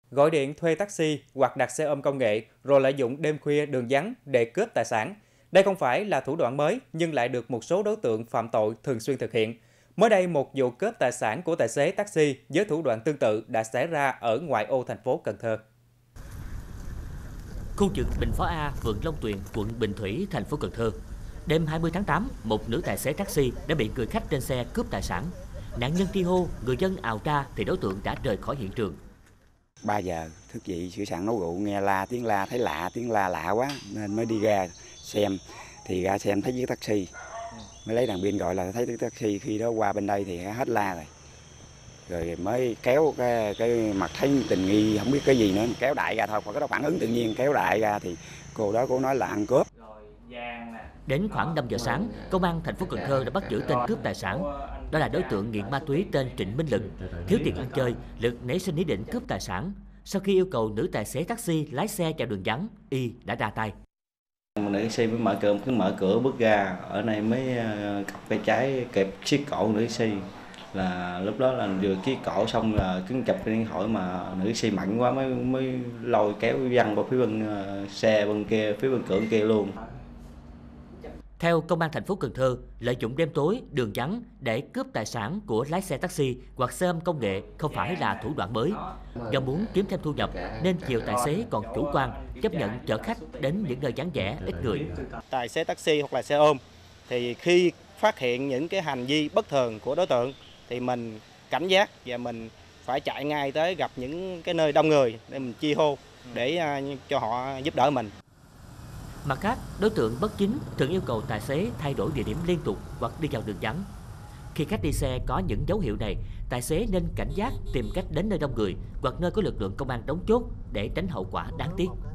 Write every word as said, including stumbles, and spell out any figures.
Gọi điện thuê taxi hoặc đặt xe ôm công nghệ rồi lợi dụng đêm khuya đường vắng để cướp tài sản. Đây không phải là thủ đoạn mới nhưng lại được một số đối tượng phạm tội thường xuyên thực hiện. Mới đây, một vụ cướp tài sản của tài xế taxi với thủ đoạn tương tự đã xảy ra ở ngoại ô thành phố Cần Thơ. Khu vực Bình Phó A, phường Long Tuyền, quận Bình Thủy, thành phố Cần Thơ. Đêm hai mươi tháng tám, một nữ tài xế taxi đã bị người khách trên xe cướp tài sản. Nạn nhân tri hô, người dân ào ra thì đối tượng đã rời khỏi hiện trường. ba giờ thức dậy sửa soạn nấu rượu, nghe la tiếng la thấy lạ, tiếng la lạ quá nên mới đi ra xem. Thì ra xem thấy chiếc taxi, mới lấy đèn pin gọi là thấy chiếc taxi. Khi đó qua bên đây thì hết la rồi, rồi mới kéo cái cái mặt thấy tình nghi không biết cái gì nữa, kéo đại ra thôi, có đó phản ứng tự nhiên kéo đại ra thì cô đó cô nói là ăn cướp. Đến khoảng năm giờ sáng, công an thành phố Cần Thơ đã bắt giữ tên cướp tài sản. Đó là đối tượng nghiện ma túy tên Trịnh Minh Lực. Thiếu tiền ăn chơi, Lực nảy sinh ý định cướp tài sản. Sau khi yêu cầu nữ tài xế taxi lái xe vào đường vắng, y đã ra tay. Nữ taxi mới mở cửa, cứ mở cửa bước ra, ở đây mới cặp cái trái kẹp siết cổ nữ taxi. Là lúc đó là vừa kiết cổ xong là cứ chụp cái điện thoại mà nữ taxi mạnh quá mới mới lôi kéo văng vào phía bên xe bên kia, phía bên cửa kia luôn. Theo công an thành phố Cần Thơ, lợi dụng đêm tối, đường vắng để cướp tài sản của lái xe taxi hoặc xe ôm công nghệ không phải là thủ đoạn mới. Do muốn kiếm thêm thu nhập nên nhiều tài xế còn chủ quan chấp nhận chở khách đến những nơi vắng vẻ ít người. Tài xế taxi hoặc là xe ôm thì khi phát hiện những cái hành vi bất thường của đối tượng thì mình cảnh giác và mình phải chạy ngay tới gặp những cái nơi đông người để mình chi hô để cho họ giúp đỡ mình. Mặt khác, đối tượng bất chính thường yêu cầu tài xế thay đổi địa điểm liên tục hoặc đi vào đường vắng. Khi khách đi xe có những dấu hiệu này, tài xế nên cảnh giác tìm cách đến nơi đông người hoặc nơi có lực lượng công an đóng chốt để tránh hậu quả đáng tiếc.